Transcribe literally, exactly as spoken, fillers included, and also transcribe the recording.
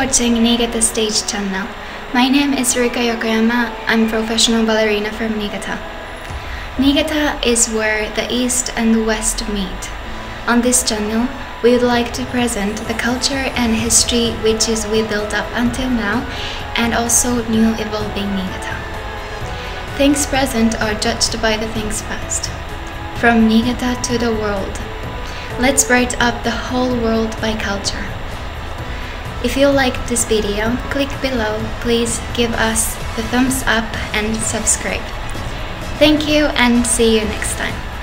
watching Niigata Stage channel. My name is Rika Yokoyama. I'm a professional ballerina from Niigata. Niigata is where the East and the West meet. On this channel, we would like to present the culture and history which is we built up until now, and also new evolving Niigata. Things present are judged by the things past. From Niigata to the world. Let's bright up the whole world by culture. If you liked this video, click below. Please give us the thumbs up and subscribe. Thank you and see you next time.